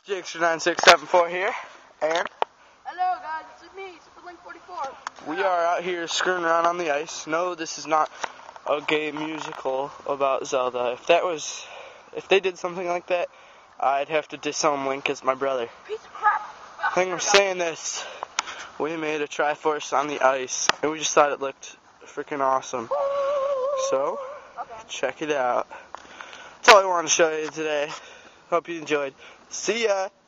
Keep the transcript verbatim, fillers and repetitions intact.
J X nine six seven four here, and hello guys, it's me, Superlink forty-four. We are out here screwing around on the ice. No, this is not a gay musical about Zelda. If that was, if they did something like that, I'd have to disown Link as my brother. Piece of crap. I think I'm saying this. We made a triforce on the ice, and we just thought it looked freaking awesome. So, Okay. check it out. That's all I wanted to show you today. Hope you enjoyed. See ya!